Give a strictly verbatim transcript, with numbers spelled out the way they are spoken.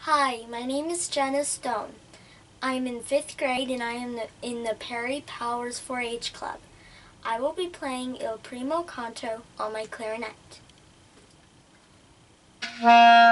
Hi, my name is Jenna Stone. I'm in fifth grade and I am the, in the Perry Powers four H Club. I will be playing Il Primo Canto on my clarinet.